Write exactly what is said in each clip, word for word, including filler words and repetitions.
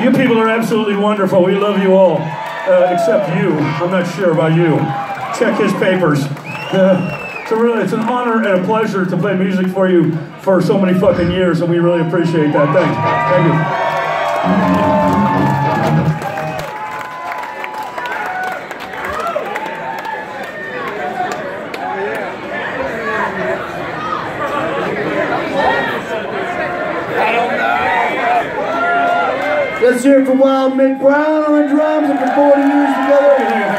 You people are absolutely wonderful. We love you all, uh, except you. I'm not sure about you. Check his papers. Uh, it's, a really, it's an honor and a pleasure to play music for you for so many fucking years, and we really appreciate that. Thanks. Thank you. Let's hear it for Wild Mick Brown on the drums after forty years together.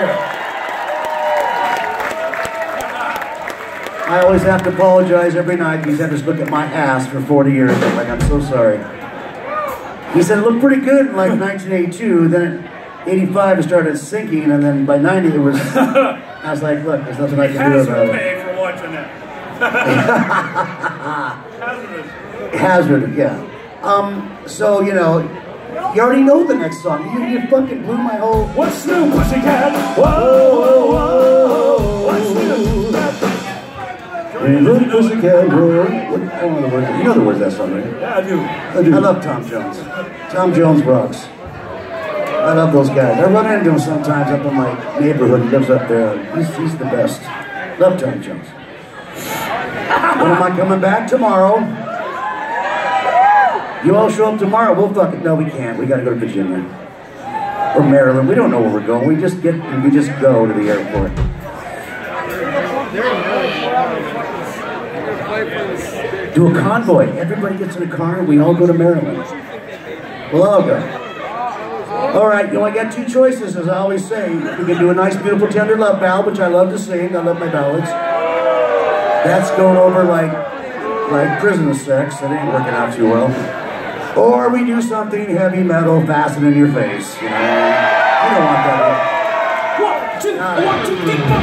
I always have to apologize every night. He's had to look at my ass for forty years. I'm like, I'm so sorry. He said it looked pretty good in like nineteen eighty-two. Then at eighty-five it started sinking, and then by ninety it was. I was like, look, there's nothing I can do about it. Hazard for watching that. Hazardous. Hazard, yeah. Um. So you know. You already know the next song. You, you fucking blew my whole... What's new, pussycat? Whoa, whoa, whoa. What's new? Hey, little pussycat, whoa. What, I don't know the words. You know the words of that song, right? Yeah, I do. I do. I love Tom Jones. Tom Jones rocks. I love those guys. I run into him sometimes up in my neighborhood. He lives up there. He's, he's the best. Love Tom Jones. When am I coming back? Tomorrow. You all show up tomorrow, we'll fucking, no we can't, we gotta go to Virginia. Or Maryland, we don't know where we're going, we just get, we just go to the airport. Do a convoy, everybody gets in a car and we all go to Maryland. We'll all go. Alright, you only got two choices, as I always say. You can do a nice, beautiful, tender love ballad, which I love to sing, I love my ballads. That's going over like, like prison sex, that ain't working out too well. Or we do something heavy metal, fasten in your face. You know, you don't want that. One, two, uh, one, two, three, four.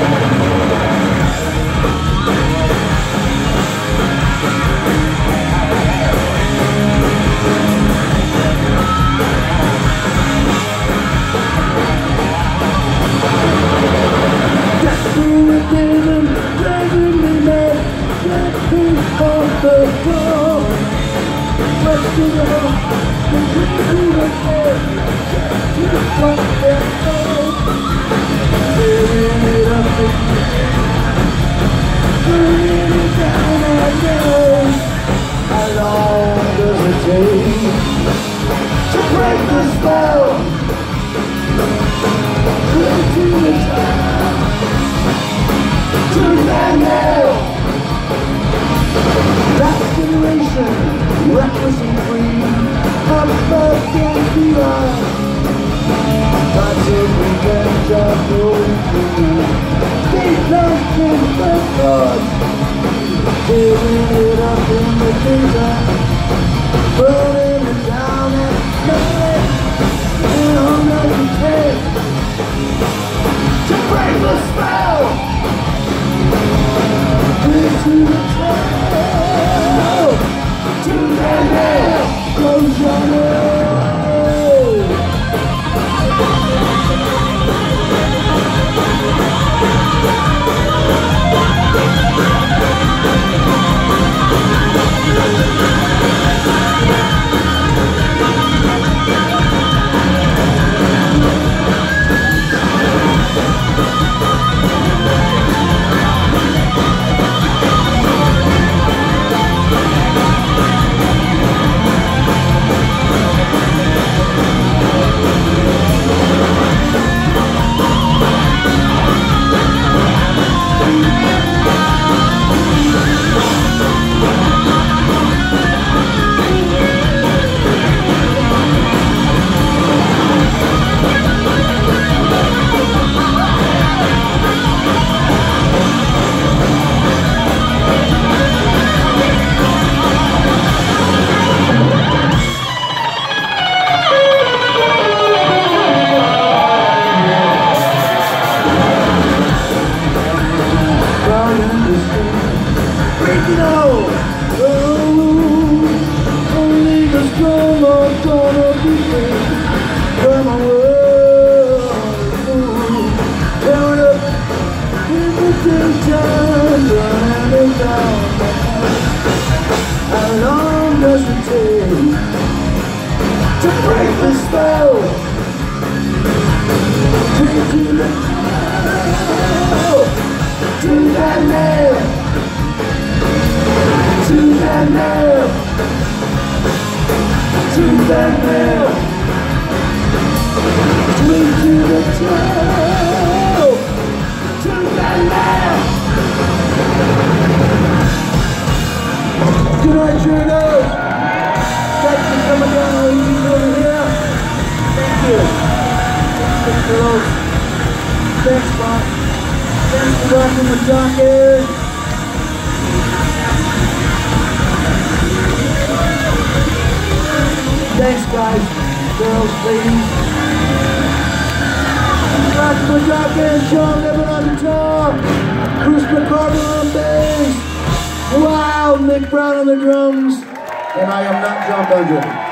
Let's do it all. Let's do it all. Turning it up turning it down again. How long does it take to break the spell? Into the town. Turn that nail. That generation, reckless and free, up above and beyond. I take revenge of the free. Deep love in the blood, tearing it up in the daytime, burning it down at night, and all that we take to break the spell. Into the tail, to the hell, close your eyes. How long does it take to break the the spell. Drink to the nail. To that nail. To that nail. To that nail. Drink to the tail. To that nail. Good night, Triggers. Thanks for coming down all easy over here. Thank you. Thanks, girls. Thanks, Bob. Thanks for rocking the Dockers. Thanks, guys, girls, ladies. Rocking the Dockers, Sean Living on guitar, Chris McCarver on bass. Wow, Nick Brown on the drums, and I am not John Bon Jovi.